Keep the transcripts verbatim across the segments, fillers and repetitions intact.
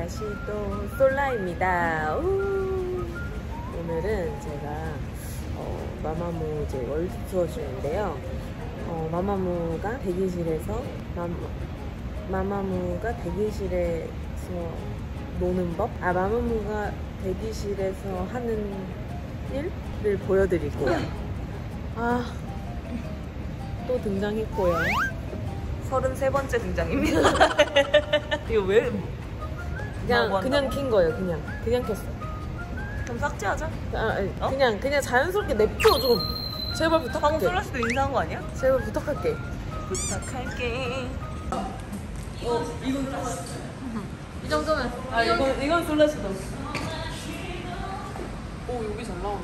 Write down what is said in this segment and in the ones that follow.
다시 또 솔라입니다. 우! 오늘은 제가 어, 마마무 이제 월드 투어 중인데요. 어, 마마무가 대기실에서 마, 마마무가 대기실에서 노는 법? 아 마마무가 대기실에서 하는 일을 보여드릴게요. 아, 또 등장했고요. 서른세 번째 등장입니다. 이거 왜? 그냥 그냥 킨 거예요. 그냥 그냥 켰어. 그럼 삭제하자. 아, 아니, 어? 그냥 그냥 자연스럽게 냅둬 좀. 제발 부탁할게. 방금 솔라씨도 인사한 거 아니야? 제발 부탁할게. 부탁할게. 어, 이건 솔라씨. 이 정도면. 아, 이건 이건 솔라씨다. 오, 여기 잘 나오네.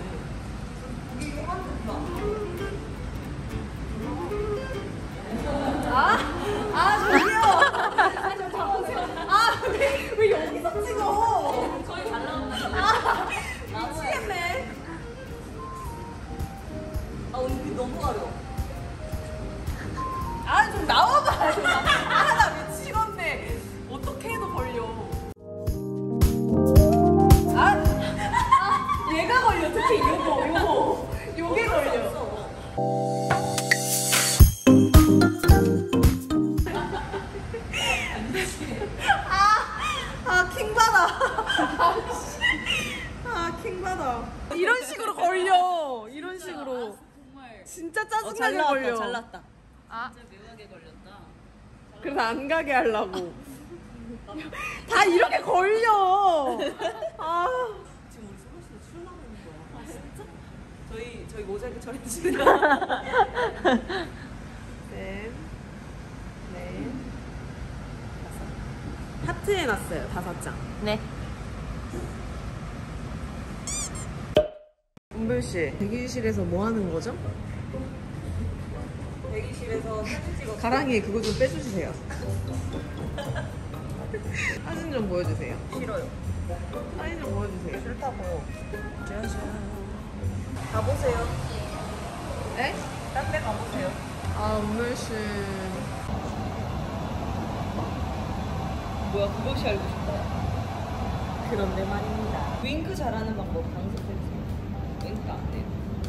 아, 아 저기요. 아, 좀 잡으세요. 아, 왜, 왜 여기서 찍어? 저희 잘 나온다. 아, 미치겠네. 아, 언니 너무 가려. 아, 좀 나와봐. 아, 나 미치겠네. 어떻게 해도 걸려. 아, 아, 얘가 걸려. 특히 요거, 요거. 요게 걸려. 아, 킹받아. 아, 킹받아. 이런 식으로 걸려. 이런 식으로. 진짜 짜증나게 어, 걸려. 잘났다. 아, 진짜 묘하게 걸렸다. 그래서 안 가게 하려고. 다 이렇게 걸려. 아. 지금 우리 솔라씨도 술 나가는 거야. 아, 진짜? 저희, 저희 모자이크 처리해주세요. 셋, 넷, 다섯. 하트 해놨어요. 다섯 장. 네. 은별 씨, 대기실에서 뭐 하는 거죠? 대기실에서 사진 찍어. 가랑이에 그거 좀 빼주세요. 사진 좀 보여주세요. 싫어요. 사진 좀 보여주세요. 싫다고. 짜잔. 가보세요. 에? 딴 데 가보세요. 아, 은별 씨. 뭐야, 그것이 알고 싶다. 그런데 말입니다. 윙크 잘하는 방법 강습해주세요. 윙크 안 돼요.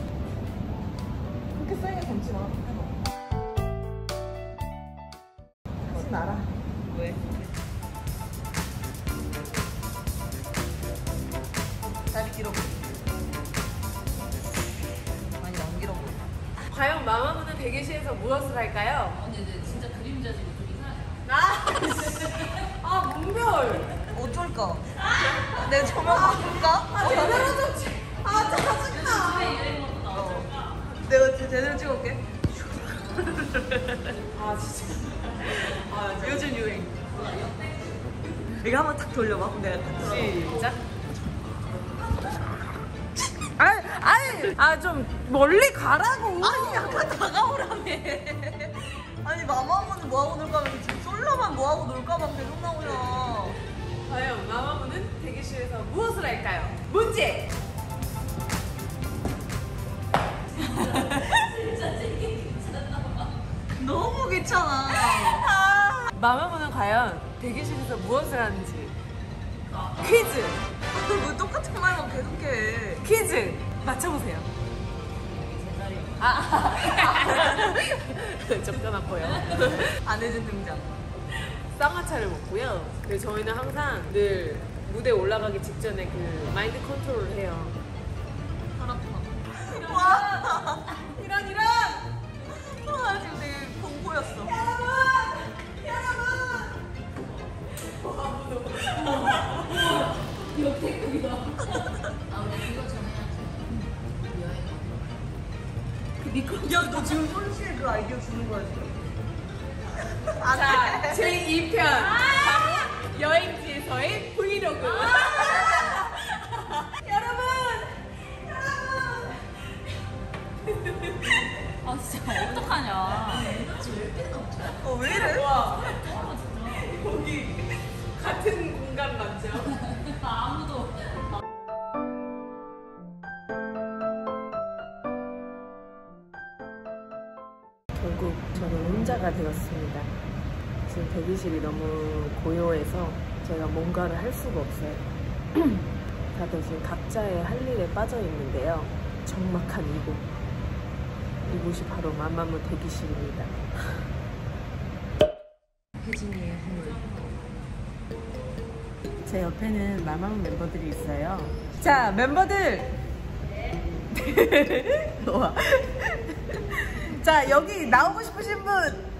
그렇게 세게 감지 마. 하지 마라. 왜? 다리 길어 보여. 많이 안 길어 보여. 과연 마마무는 대기실에서 무엇을 할까요? 근데 이제 진짜 그림자지고 좀 이상하잖아. 아, 아, 문별. 어쩔까? 내 조명 바꿀까? 아, 제대로 좀 찍. 아, 짜증나. 내가 진짜 제대로 찍어올게. 아, 진짜. 아, 요즘 유행. 이거 한번 탁 돌려봐. 내가 탁 돌려. 시작. 아, 아니, 아, 좀 멀리 가라고. 아니, 약간 다가오라며. 아니, 마마무는 뭐하고 놀까 하면 지금 솔로만 뭐하고 놀까 하면 계속 나오냐. 과연 마마무는 대기실에서 무엇을 할까요? 문제! 너무 귀찮아. 마마무는 과연 대기실에서 무엇을 하는지 퀴즈! 왜 똑같은 말만 계속해. 퀴즈! 맞춰보세요. 아, 접근했고요. 안 해준 등장. 쌍화차를 먹고요. 그래서 저희는 항상 늘 무대 올라가기 직전에 그 마인드 컨트롤을 해요. 와. 이런, 이런. 아, 지금 되게 공포였어. 여러분! 여러분! 아, 우리 이거 정해야지. 여행. 그 미끄러. 야, 너 지금 솔직히 그 아이디어 주는 거야, 지금? 안 자, 돼. 제이 편. 바로 여행지에서의 브이로그. 여러분! 아, 진짜 어떡하냐. 어, 왜 이래? 와, 거기 같은 공간 맞죠? 아무도. 결국 저는 혼자가 되었습니다. 지금 대기실이 너무 고요해서 제가 뭔가를 할 수가 없어요. 다들 지금 각자의 할 일에 빠져 있는데요. 적막한 이곳. 이곳이 바로 맘마무 대기실입니다. 혜진이의 humor. 제 옆에는 마마무 멤버들이 있어요. 자, 멤버들! 와. 자, 여기 나오고 싶으신 분!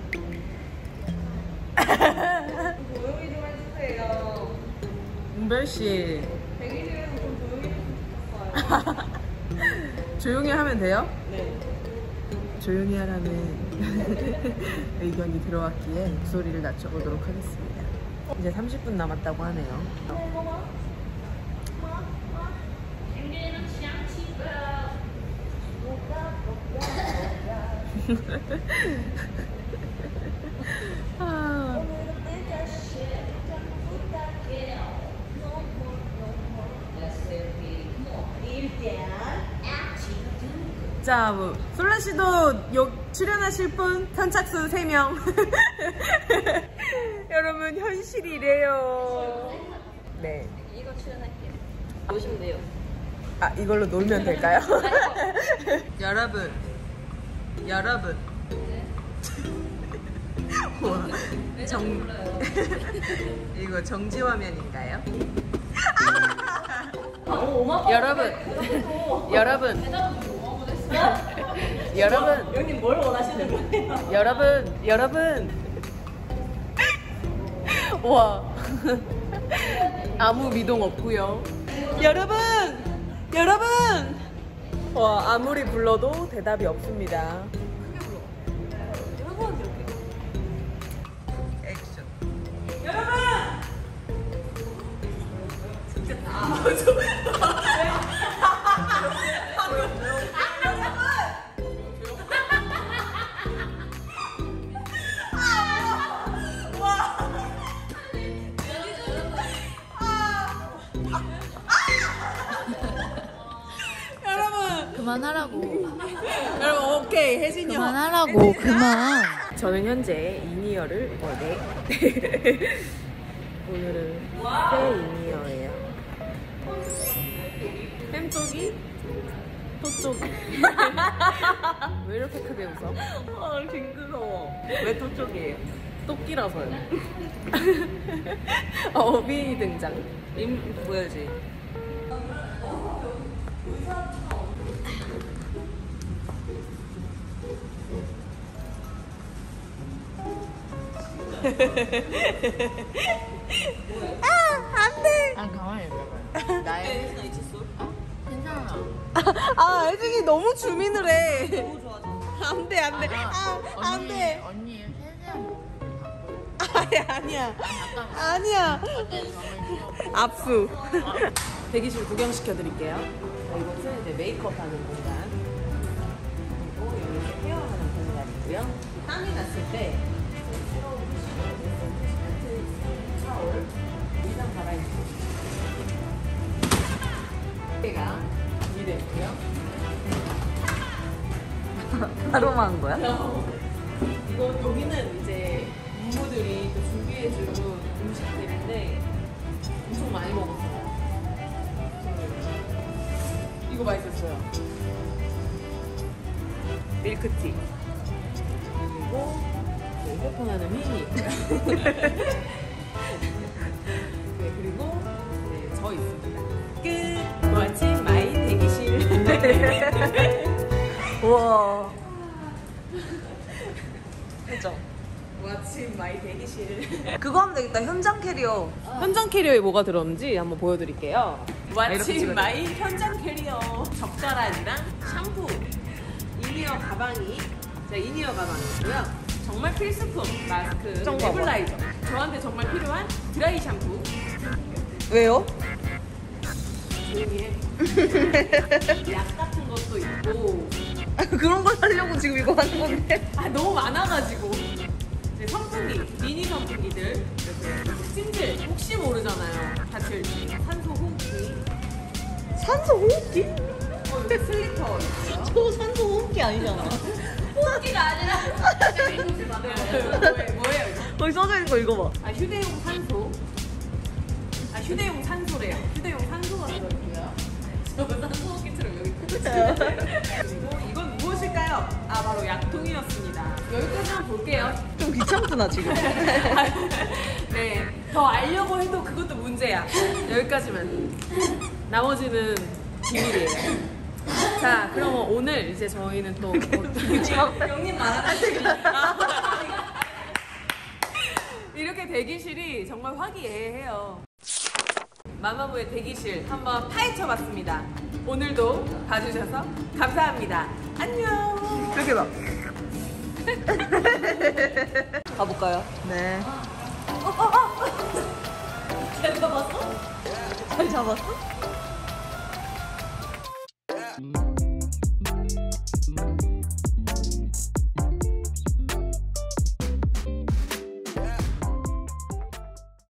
조용히 좀 해주세요. 은별씨. 대기실에서 좀 조용히 해주셨어요. 조용히 하면 돼요? 네. 조용히 하라는 의견이 들어왔기에 목소리를 낮춰보도록 하겠습니다. 이제 삼십 분 남았다고 하네요. 아. 자, 뭐, 솔라 씨도 요 출연하실 분 선착순 세 명. 여러분, 현실이래요. 네. 이거 출연할게요. 오시면 돼요. 아, 이걸로 놀면 될까요? 여러분, 여러분. 와, 정, 이거 정지화면인가요? 여러분, 여러분, 여러분, 형님 뭘 원하시는 거예요? 여러분, 여러분. 와, 아무 미동 없고요. 여러분, 여러분. 와, 아무리 불러도 대답이 없습니다. 액션. 여러분. 진짜 다. 그만하라고. 여러분, 오케이, 혜진이 형. 그만하라고. 그만. 저는 현재 이니어를 어, 네. 오늘은 새 이니어예요. 햄 쪽이, 토 쪽이. 왜 이렇게 크게 웃어? 아, 징그러워. 왜 도쪽이에요? 토끼라서요. 어빈이 등장. 임, 뭐야지? 아, 가만히 있어봐요. 나의. 괜찮아. 아, 혜진이 너무 주민을 해. 너무 좋아져. 안 돼, 안 돼. 아, 안 언니, 돼. 언니, 세세한 아니, 아니야. 아니야. 압수. 대기실 구경시켜드릴게요. 이곳은 이제 메이크업 하는 공간. 그리고 여기 헤어하는 공간이고요. 땀이 났을 때 타올, 의상 갈아입고 가 준비되고요. 하루만 한 거야? 이거 여기는 이제 부모들이 또 준비해준 음식들인데 엄청 많이 먹었어요. 이거 맛있었어요. 밀크티. 그리고 휴대폰하는 휘인이 있고요. 네, 그리고 네, 저 있습니다. 끝! 마침 마이 대기실. 우와. 그죠? 마침 마이 대기실. 그거 하면 되겠다. 현장 캐리어. 현장 캐리어에 뭐가 들었는지 한번 보여드릴게요. 이렇게 마침 찍어야 마이 현장 캐리어 적절한이랑 샴푸, 이니어 가방이 제 이니어 가방이고요. 정말 필수품 마스크, 정말 네블라이저. 저한테 정말 필요한 드라이 샴푸. 왜요? 조용히 해. 약 같은 것도 있고. 그런 걸 하려고 지금 이거 하는 건데. 아, 너무 많아가지고. 네, 선풍기, 미니 선풍기들. 이렇게 찜질, 혹시 모르잖아요. 다칠지. 산소 호흡기. 산소 호흡기? 어, 여기 슬리퍼 있어요. 저 산소 호흡기 아니잖아. 호흡기가 아니라 네, 뭐예요, 뭐예요, 이거? 거기 써져 있는 거 읽어봐. 아 휴대용 산소. 아 휴대용 산소래요. 휴대용 산소가 들어있고요. 저거 산소 키트를 여기 꽂요 그리고 이건 무엇일까요? 아 바로 약통이었습니다. 여기까지만 볼게요. 좀 귀찮구나 지금. 네, 더 알려고 해도 그것도 문제야. 여기까지만. 나머지는 비밀이에요. 자, 그럼 오늘 이제 저희는 또 형님 말하는 이렇게 대기실이 정말 화기애애해요. 마마무의 대기실 한번 파헤쳐봤습니다. 오늘도 봐주셔서 감사합니다. 안녕. 이렇게 봐. 가볼까요? 네. 잘 잡았어? 잘 잡았어?